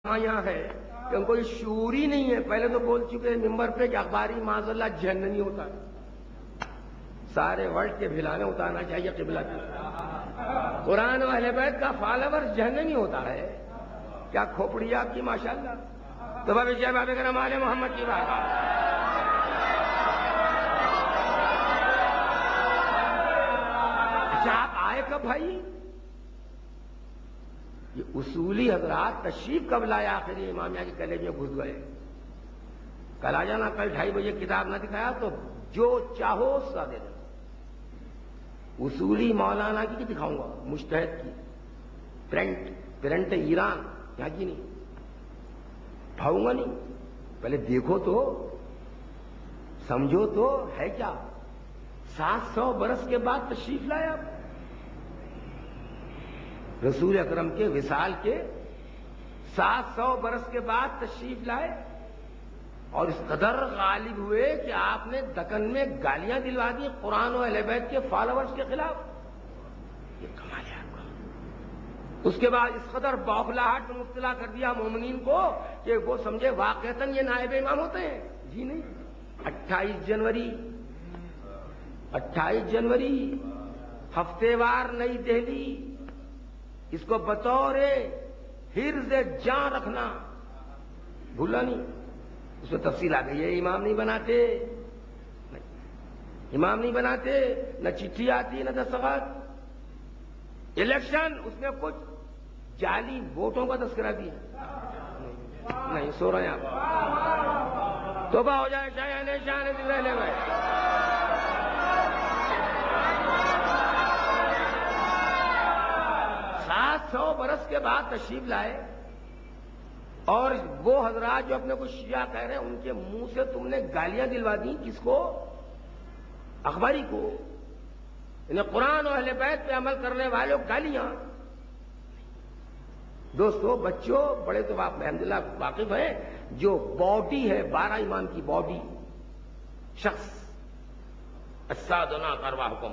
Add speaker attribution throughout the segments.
Speaker 1: یہاں ہے کہ ان کو یہ شعور ہی نہیں ہے. پہلے تو بول چکے ہیں ممبر پہ کہ اخباری معاذ اللہ جہنمی ہوتا ہے. سارے ورلڈ کے بھلانے اتارنا چاہیے قبلہ کی. قرآن و اہل بیت کا فالوور جہنمی ہوتا ہے. کیا کھوپڑی آپ کی ماشاءاللہ. تو بابے جے بابے کرم آل محمد کی بات. اچھا آپ آئے کب بھائی؟ یہ اصولی حضرات تشریف کب لائے؟ آخری امامیہ کے کالج میں گھس گئے. کل آ جانا, کل 2:30 بجے کتاب نہ دکھایا تو جو چاہو سا دے دینا. اصولی مولانا کی دکھاؤں گا, مجتہد کی, پرنٹ ایران یہاں کی نہیں اٹھاؤں گا. نہیں پہلے دیکھو تو سمجھو تو ہے کیا. 700 برس کے بعد تشریف لائے آپ. رسول اکرم کے وصال کے 700 برس کے بعد تشریف لائے اور اس قدر غالب ہوئے کہ آپ نے دکن میں گالیاں دلوا دی قرآن و اہل بیت کے فالوورز کے خلاف. یہ کمال ہے آپ کا. اس کے بعد اس قدر بوکھلاہٹ میں مبتلا کر دیا مومنین کو کہ وہ سمجھے واقعتاً یہ نائب امام ہوتے ہیں. جی نہیں. 28 جنوری ہفتے وار نئی دہلی, اس کو بطور حرز جان رکھنا بھولا نہیں. اس میں تفصیل آ گئی ہے. امام نہیں بناتے, امام نہیں بناتے, نہ چٹھی آتی نہ دستخط. الیکشن اس میں کچھ جعلی ووٹوں کا تذکرہ بھی ہے. نہیں سو رہے ہیں آپ. توبہ ہو جائے شاہ رہنے میں. 700 برس کے بعد تشریف لائے اور وہ حضرات جو اپنے کو شیعہ کہہ رہے ہیں ان کے منہ سے تم نے گالیاں دلوا دی. کس کو؟ اخباری کو. انہیں قرآن و اہل بیت پہ عمل کرنے والے گالیاں. دوستو بچوں بڑے تو الحمدللہ واقف ہیں. جو باڈی ہے 12 امام کی باڈی شخص, السادنا ارواحکم,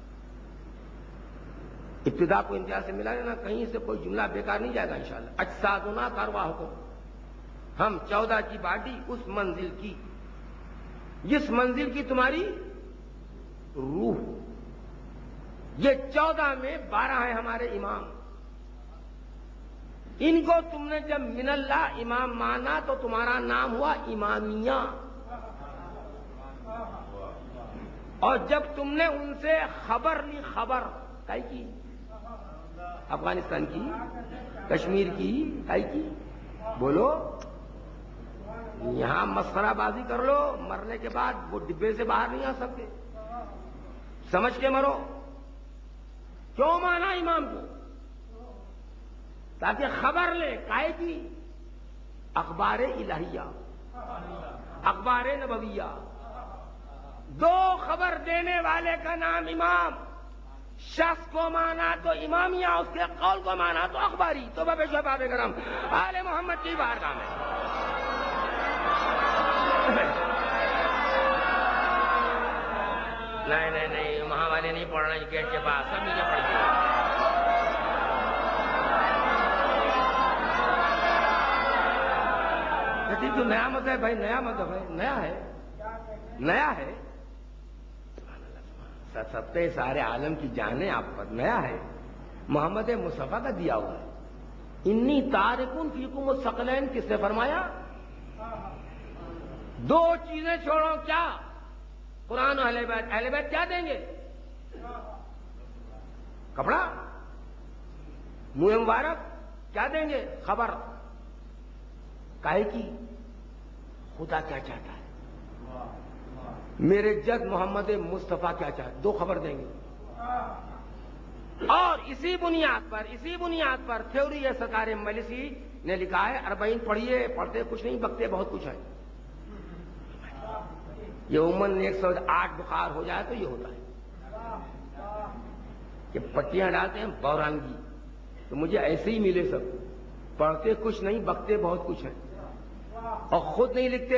Speaker 1: ابتدا کو انتہا سے ملا لینا, کہیں سے کوئی جملہ بیکار نہیں جائے گا انشاءاللہ. اجسادنا ارواحکم, ہم 14 کی باڈی اس منزل کی جس منزل کی تمہاری روح. یہ 14 میں 12 ہیں ہمارے امام. ان کو تم نے جب من اللہ امام مانا تو تمہارا نام ہوا امامیہ. اور جب تم نے ان سے خبر لی, خبر کائی کی, افغانستان کی, کشمیر کی, کائی کی, بولو. یہاں مسخرہ بازی کر لو, مرنے کے بعد وہ ڈبے سے باہر نہیں آ سکتے. سمجھ کے مرو. کیوں مانا امام کو؟ تاکہ خبر لے. کائے کی؟ اخبار الہیہ, اخبار نبویہ. 2 خبر دینے والے کا نام امام. شخص کو مانا تو امامیہ, اس کے قول کو مانا تو اخباری. تو بابے شہباب کرم آل محمد کی بارگاہ میں نہیں وہاں والے نہیں پڑھ رہے گیٹ کے پاس, سب نیچے پڑھ گئے. تو نیا مذہب ہے بھائی, نیا مذہب ہے, نیا ہے. ستے سارے عالم کی جانیں آپ پر, نیا ہے. محمد مصطفیٰ کا دیا ہوا ہے. انی تارکن فیکم الثقلین کس نے فرمایا؟ 2 چیزیں چھوڑو. کیا؟ قرآن و اہل بیت. اہل بیت کیا دیں گے؟ کپڑا, منہ مبارک. کیا دیں گے؟ خبر. کاہے کی؟ خدا کیا چاہتا ہے, میرے جد محمد مصطفیٰ کیا چاہتا ہے, 2 خبر دیں گے. اور اسی بنیاد پر تھیوری سرکار مجلسی نے لکھا ہے 40 پڑھیے, پڑھتے کچھ نہیں, بکتے بہت کچھ ہے. یہ عموماً 108 بخار ہو جائے تو یہ ہوتا ہے کہ پٹیاں ڈالتے ہیں بورانگی. تو مجھے ایسے ہی ملے سب, پڑھتے کچھ نہیں, بکتے بہت کچھ ہے, اور خود نہیں لکھتے.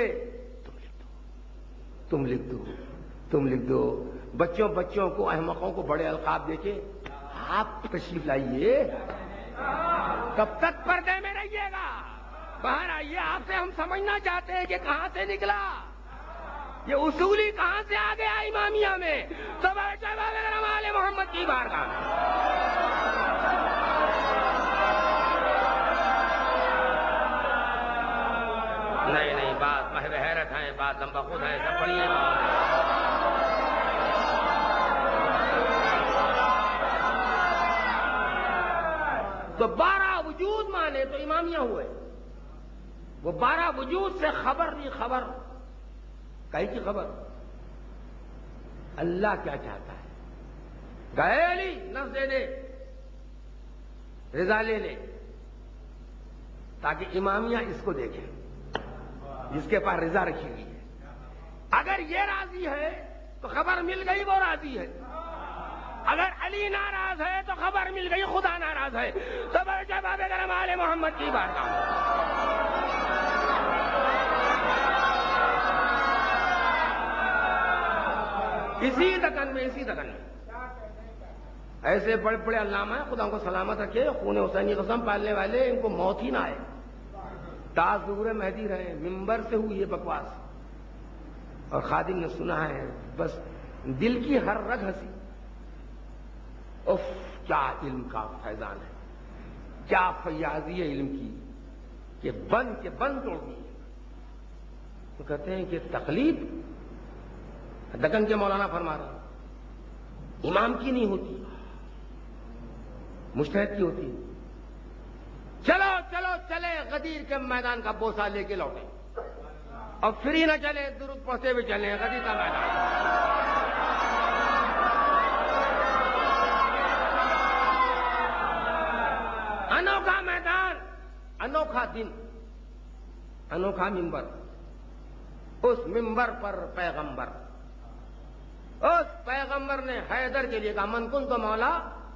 Speaker 1: تم لکھ دو. بچوں کو, احمقوں کو بڑے القاب دے کے آپ تشریف لائیے. کب تک پردے میں رہیے گا؟ باہر آئیے، آپ سے ہم سمجھنا چاہتے ہیں کہ کہاں سے نکلا یہ اصولی، کہاں سے آ گیا امامیہ میں؟ سب آل محمد کی بارگاہ میں۔ نہیں، بات محض حیرت ہے، بات لمبا خود ہے، سب پڑھیے بات ہے۔ تو 12 وجود مانے تو امامیہ ہوئے، وہ 12 وجود سے خبر نہیں، خبر کہیں کی خبر؟ اللہ کیا چاہتا ہے؟ گئے علی نفس دے دے، رضا لے لے، تاکہ امامیہ اس کو دیکھے جس کے پاس رضا رکھی ہوئی ہے۔ اگر یہ راضی ہے تو خبر مل گئی وہ راضی ہے، اگر علی ناراض ہے تو خبر مل گئی خدا ناراض ہے۔ سب جواب کرم آل محمد کی بارگاہ میں۔ اسی دکن میں ایسے بڑے بڑے علامہ ہیں، خدا ان کو سلامت رکھے، خون حسینی قسم پالنے والے، ان کو موت ہی نہ آئے، تا ظہور مہدی رہے، ممبر سے ہوئی یہ بکواس، اور خادم نے سنا ہے، بس دل کی ہر رگ ہنسی۔ اف، کیا علم کا فیضان ہے، کیا فیاضی ہے علم کی، کہ بند توڑ دی۔ تو کہتے ہیں کہ تقلید دکن کے مولانا فرما رہے ہیں امام کی نہیں ہوتی، مجتہد کی ہوتی ہے۔ چلے غدیر کے میدان کا بوسہ لے کے لوٹے، اور فری نہ چلے، درود پڑھتے ہوئے چلے غدیر کا میدان۔ انوکھا میدان، انوکھا دن، انوکھا ممبر، اس ممبر پر پیغمبر، اس پیغمبر نے حیدر کے لیے کہا من کنت مولا،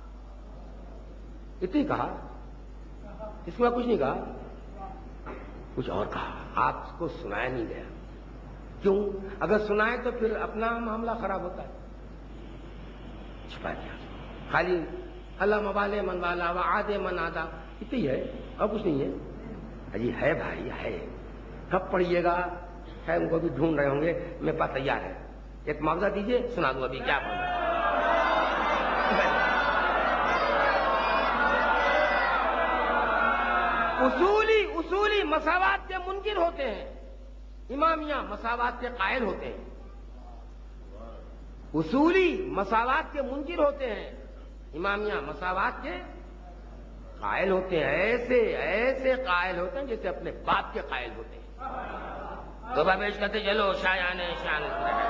Speaker 1: اتنی کہا، اس کے بعد کچھ نہیں کہا، کچھ اور کہا، آپ کو سنایا نہیں گیا۔ کیوں؟ اگر سنائے تو پھر اپنا معاملہ خراب ہوتا ہے، چھپا دیا خالی اللہ مبالے من والا و آدے من آدھا، اتنی ہے اور کچھ نہیں ہے۔ اجی ہے بھائی ہے، کب پڑھیے گا؟ ہے ان کو بھی ڈھونڈ رہے ہوں گے، میرے پاس تیار ہے، ایک معاوضہ دیجئے، سنا دوں ابھی کیا پڑھوں۔ اصولی مساوات کے منکر ہوتے ہیں، امامیہ مساوات کے قائل ہوتے ہیں۔ اصولی مساوات کے منکر ہوتے ہیں، امامیہ مساوات کے قائل ہوتے ہیں، ایسے قائل ہوتے ہیں جیسے اپنے باپ کے قائل ہوتے ہیں۔ تو پیش کرتے چلو شایان شان۔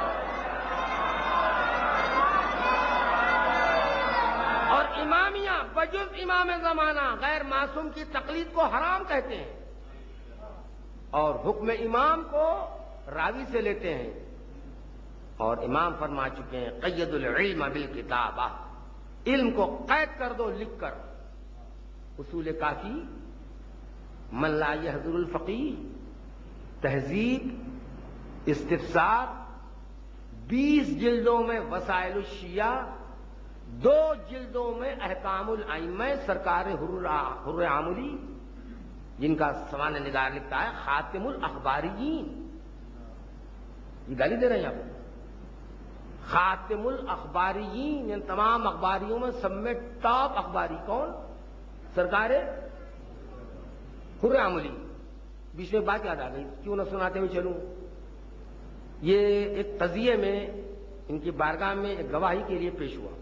Speaker 1: اور امامیہ بجز امام زمانہ غیر معصوم کی تقلید کو حرام کہتے ہیں، اور حکم امام کو راوی سے لیتے ہیں، اور امام فرما چکے ہیں قید العلم بالکتابہ، علم کو قید کر دو لکھ کر۔ اصول کافی، من لا یحضر الفقیہ، تہذیب، استفسار، 20 جلدوں میں وسائل الشیعہ، 2 جلدوں میں احکام الائمہ، سرکار حر عاملی جن کا سوانح نگار لکھتا ہے خاتم الاخباریین، یہ گالی دے رہے ہیں آپ، خاتم الاخباریین، ان تمام اخباریوں میں سب میں ٹاپ اخباری کون؟ سرکار حر عاملی۔ بیچ میں بات یاد آ گئی، کیوں نہ سناتے ہوئے چلوں۔ یہ ایک قضیے میں ان کی بارگاہ میں ایک گواہی کے لیے پیش ہوا،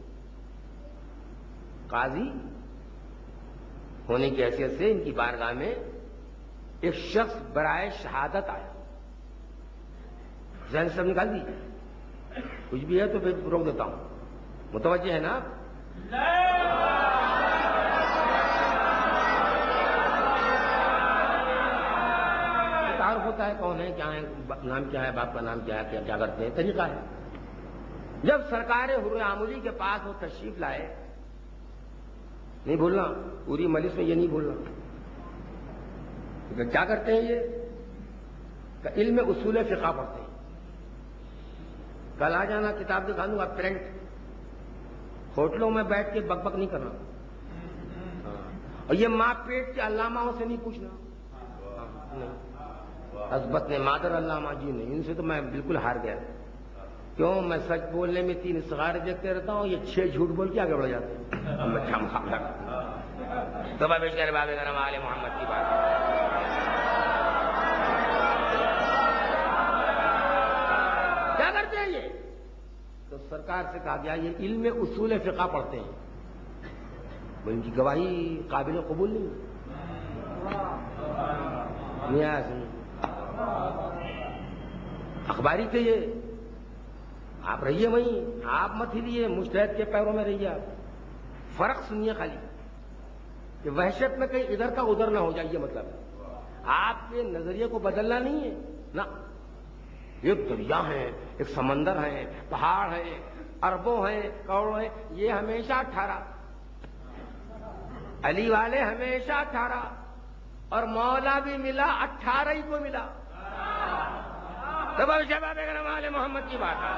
Speaker 1: قاضی ہونے کی حیثیت سے ان کی بارگاہ میں ایک شخص برائے شہادت آیا۔ ذہن سے نکال دی، کچھ بھی ہے تو پھر روک دیتا ہوں، متوجہ ہے نا؟ تعارف ہوتا ہے کون ہے، کیا ہے، نام کیا ہے، باپ کا نام کیا ہے، کیا کرتے ہیں، طریقہ ہے۔ جب سرکار حر عاملی کے پاس وہ تشریف لائے، نہیں بھولنا پوری مجلس میں، یہ نہیں بھولنا کیا کرتے ہیں یہ، کہ علم اصول فقہ پڑھتے ہیں۔ کل آ جانا، کتاب دکھا دوں گا، پرنٹ، ہوٹلوں میں بیٹھ کے بک بک نہیں کرنا، اور یہ ماں پیٹ کے علاماؤں سے نہیں پوچھنا، عصبت نے مادر علامہ جی نے، ان سے تو میں بالکل ہار گیا. کیوں؟ میں سچ بولنے میں 3 استخارے دیکھتے رہتا ہوں، یہ 6 جھوٹ بول کے آگے بڑھ جاتے ہیں. اب میں کیا مقابلہ کروں؟ تو پیش کرے باب کرم آل محمد کی بات. کیا کرتے ہیں یہ؟ تو سرکار سے کہا گیا یہ علم اصول فقہ پڑھتے ہیں. ان کی گواہی قابل قبول نہیں. نیاز نہیں. اخباری تھے یہ. آپ رہیے وہیں، آپ مت ہلیے، مجتہد کے پیروں میں رہیے. آپ فرق سنیے خالی کہ وحشت میں کہیں ادھر کا ادھر نہ ہو جائیے. مطلب آپ کے نظریے کو بدلنا نہیں ہے نا. ایک دریا ہے، ایک سمندر ہے، پہاڑ ہے، اربوں ہیں، کروڑوں ہیں، یہ ہمیشہ 18. علی والے ہمیشہ 18 اور مولا بھی ملا 18 ہی کو ملا. تب اب شباب کرم آل محمد کی بات ہے.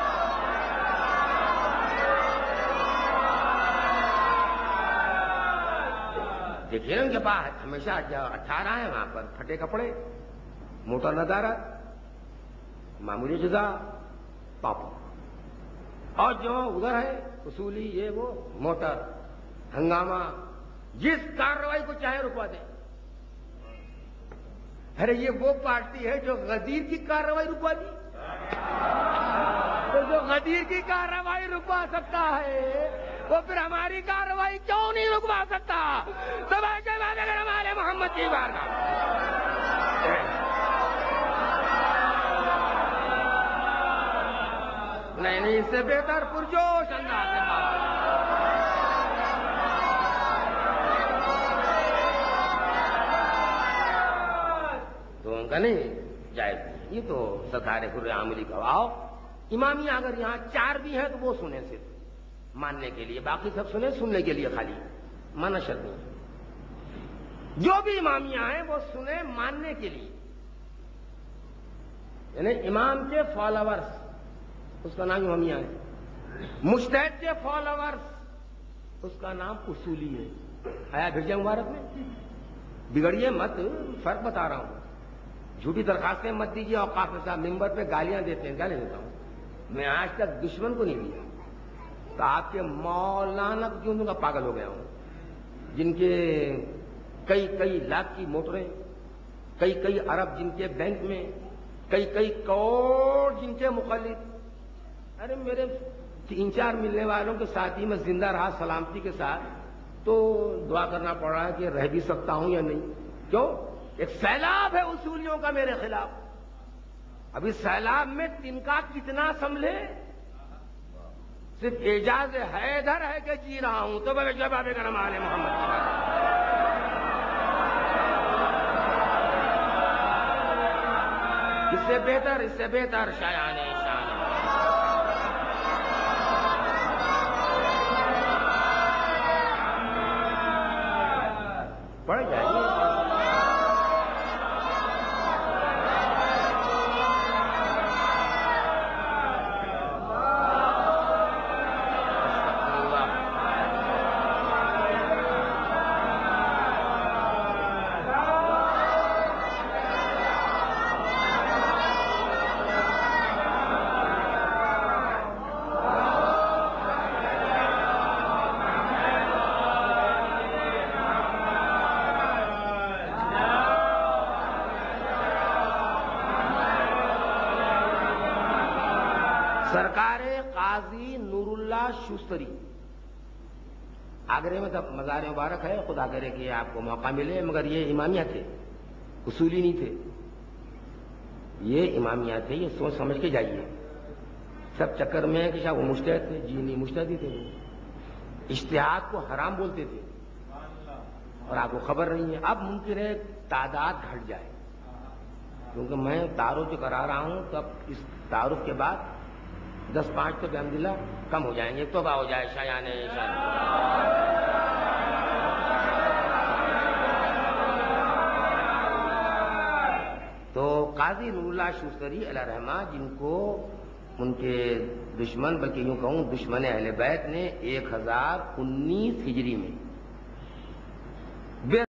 Speaker 1: دیکھیے نا ان کے پاس ہمیشہ 18 ہیں. وہاں پر پھٹے کپڑے، موٹا ندارت، معمولی غذا، پاپا. اور جو ادھر ہے اصولی یہ وہ موٹر، ہنگامہ، جس کارروائی کو چاہے رکوا دے. ارے یہ وہ پارٹی ہے جو غدیر کی کارروائی رکوا دی. تو جو غدیر کی کارروائی رکوا سکتا ہے وہ پھر ہماری کارروائی کیوں نہیں رکوا سکتا؟ سب ہمارے محمد کی بارگاہ. نہیں اس سے بہتر پرجوش انداز میں بات. تو ان کا نہیں جائز. یہ تو ستارے خر عاملی کا. آؤ امامیہ اگر یہاں 4 بھی ہیں تو وہ سنیں صرف ماننے کے لیے، باقی سب سنیں سننے کے لیے خالی، مانا شرط نہیں. جو بھی امامیہ ہیں وہ سنیں ماننے کے لیے. یعنی امام کے فالوورز اس کا نام امامیہ ہے. مجتہد کے فالوورز اس کا نام اصولی ہے. آیا بھیجا مبارک میں؟ بگڑیے مت، فرق بتا رہا ہوں. جھوٹی درخواستیں مت دیجیے. اور قافر صاحب ممبر پہ گالیاں دیتے ہیں، گالیاں دیتا ہوں میں. آج تک دشمن کو نہیں دیا. تو آپ کے مولانا کیوں دوں گا؟ پاگل ہو گیا ہوں. جن کے کئی لاکھ کی موٹریں، کئی ارب جن کے بینک میں، کئی کروڑ جن کے مخلص. ارے میرے 3-4 ملنے والوں کے ساتھ ہی میں زندہ رہا سلامتی کے ساتھ، تو دعا کرنا پڑ رہا ہے کہ رہ بھی سکتا ہوں یا نہیں. کیوں؟ ایک سیلاب ہے اصولیوں کا میرے خلاف. ابھی سیلاب میں تنکا کتنا سنبھلے. صرف اعجاز حیدر ہے کہ جی رہا ہوں. تو بے جواب کرم آل محمد کی بات. اس سے بہتر شایان شان پڑھ جائیے. سرکار قاضی نور اللہ شوستری آگرے میں تب مزار مبارک ہے. خدا کرے کہ آپ کو موقع ملے. مگر یہ امامیہ تھے، اصولی نہیں تھے. یہ امامیہ تھے. یہ سوچ سمجھ کے جائیے. سب چکر میں ہے کہ شاید وہ مجتہد تھے. جی نہیں، مجتہد ہی تھے. وہ اجتہاد کو حرام بولتے تھے اور آپ کو خبر نہیں ہے. اب ممکن ہے تعداد گھٹ جائے، کیونکہ میں تعارف جو کرا رہا ہوں تو اب اس تعارف کے بعد 10-5 تو الحمدللہ کم ہو جائیں گے. توبہ ہو جائے شایان شان. تو قاضی نور اللہ شوستری علیہ رحمہ، جن کو ان کے دشمن، بلکہ یوں کہوں دشمن اہل بیت نے 1019 ہجری میں